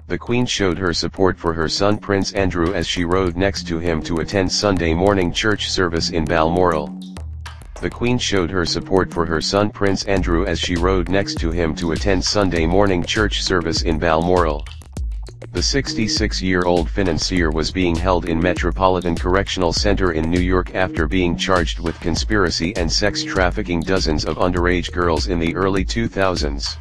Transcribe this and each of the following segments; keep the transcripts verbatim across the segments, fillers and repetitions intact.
The Queen showed her support for her son Prince Andrew as she rode next to him to attend Sunday morning church service in Balmoral. The Queen showed her support for her son Prince Andrew as she rode next to him to attend Sunday morning church service in Balmoral. The sixty-six-year-old financier was being held in Metropolitan Correctional Center in New York after being charged with conspiracy and sex trafficking dozens of underage girls in the early two thousands.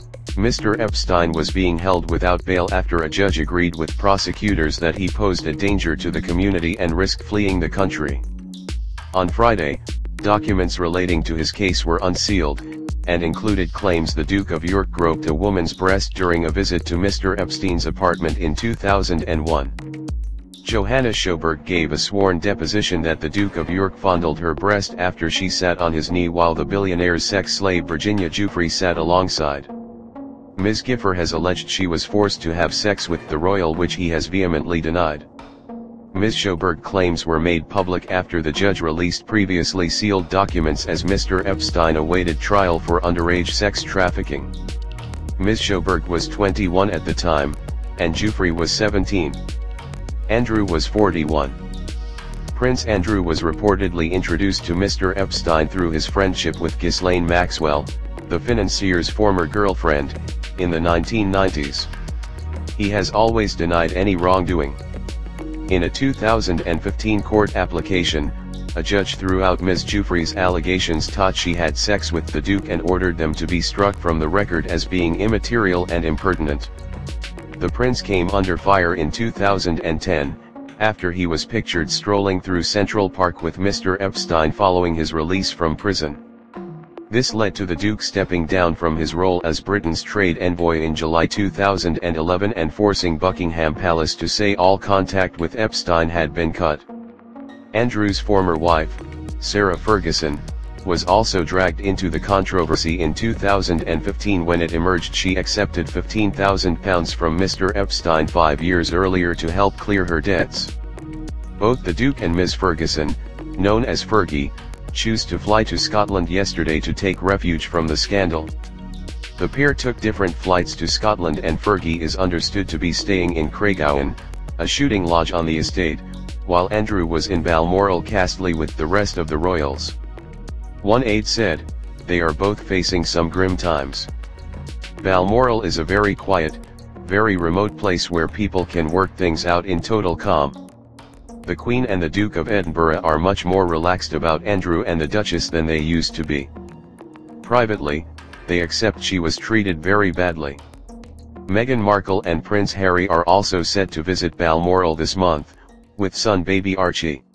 Mister Epstein was being held without bail after a judge agreed with prosecutors that he posed a danger to the community and risked fleeing the country. On Friday, documents relating to his case were unsealed, and included claims the Duke of York groped a woman's breast during a visit to Mister Epstein's apartment in two thousand one. Johanna Sjoberg gave a sworn deposition that the Duke of York fondled her breast after she sat on his knee while the billionaire's sex slave Virginia Giuffre sat alongside. Miz Gifford has alleged she was forced to have sex with the royal, which he has vehemently denied. Miz Sjoberg claims were made public after the judge released previously sealed documents as Mister Epstein awaited trial for underage sex trafficking. Miz Sjoberg was twenty-one at the time, and Giuffre was seventeen. Andrew was forty-one. Prince Andrew was reportedly introduced to Mister Epstein through his friendship with Ghislaine Maxwell, the financier's former girlfriend, in the nineteen nineties. He has always denied any wrongdoing. In a two thousand fifteen court application, a judge threw out Miz Giuffre's allegations taught she had sex with the Duke and ordered them to be struck from the record as being immaterial and impertinent. The prince came under fire in two thousand ten, after he was pictured strolling through Central Park with Mister Epstein following his release from prison. This led to the Duke stepping down from his role as Britain's trade envoy in July two thousand eleven and forcing Buckingham Palace to say all contact with Epstein had been cut. Andrew's former wife, Sarah Ferguson, was also dragged into the controversy in two thousand fifteen when it emerged she accepted fifteen thousand pounds from Mister Epstein five years earlier to help clear her debts. Both the Duke and Miz Ferguson, known as Fergie, choose to fly to Scotland yesterday to take refuge from the scandal. The pair took different flights to Scotland, and Fergie is understood to be staying in Craiggowan, a shooting lodge on the estate, while Andrew was in Balmoral Castle with the rest of the royals. One aide said, "They are both facing some grim times. Balmoral is a very quiet, very remote place where people can work things out in total calm. The Queen and the Duke of Edinburgh are much more relaxed about Andrew and the Duchess than they used to be. Privately, they accept she was treated very badly." Meghan Markle and Prince Harry are also set to visit Balmoral this month, with son baby Archie.